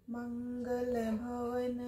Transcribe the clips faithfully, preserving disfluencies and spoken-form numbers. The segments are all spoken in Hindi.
मंगल भवन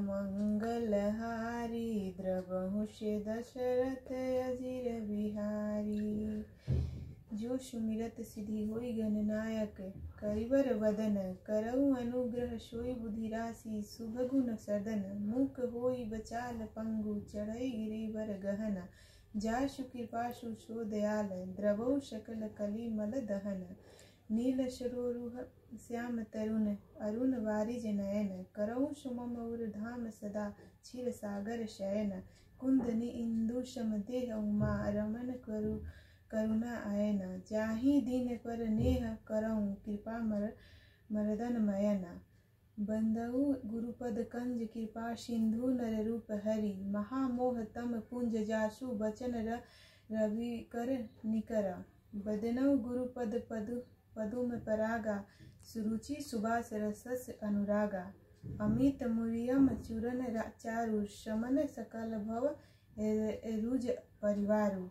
मंगलहारी द्रवहु से दशरथ अजिर बिहारी। जो सुमिरत सिद्धि होई गणनायक करिवर वदन करऊ अनुग्रह सोई बुद्धि राशि शुभ गुण सदन। मुख होई बचाल पंगु चढ़ई गिरिवर गहन। जासु कृपासु सो दयाल द्रवऊ सकल कली मल दहन। नील सरोरुह श्याम तरुण अरुण वारिज नयन। करऊ सुमम उर धाम सदा क्षीर सागर शयन। कुंदनी इंदु सम देह उमा रमन करु करुणा आयन। जाहि दीन पर नेह करऊँ कृपा मर मरदन मयन। बंदऊ गुरुपद कंज कृपा सिंधु नर रूप हरि। महामोह तम पुंज जासु बचन र रवि कर निकर। बदनऊ गुरुपद पदु पदुम परागा सुरुचि सुबास रसस अनुरागा। अमित मुरियम चूरन चारु शमन सकल भव रुज परिवारु।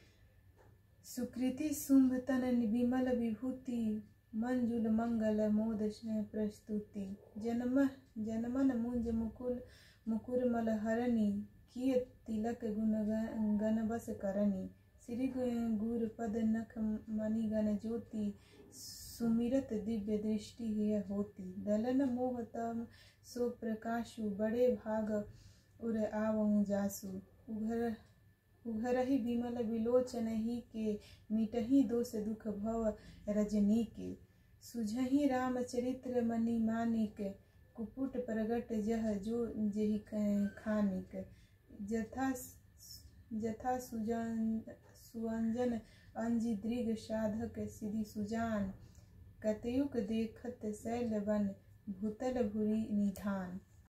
सुकृति शुंभ तन विमल विभूति मंजुल मंगल मोद प्रस्तुति। जन्म जनमन मुंज मुकुल मुकुर मल हरणी किय तिलक गुण गण बस करनी। श्री गुर पद नख मणि गण ज्योति सुमिरत दिव्य दृष्टि है होती। दलन मोह तम सो प्रकाशु बड़े भाग उर आवहु जासु। उघर उघरहि विमल विलोचन ही के मिटहि दोष दुख भव रजनी के। सुझहि रामचरित्र मणि मानिक कुपुट प्रगट जह जो जेहि खानिक। जथा जथा सुजन सुअंजन अंजि दृग साधक सिद्धि सुजान। कतयुक देखत शैल वन भूतल भुरि निधान।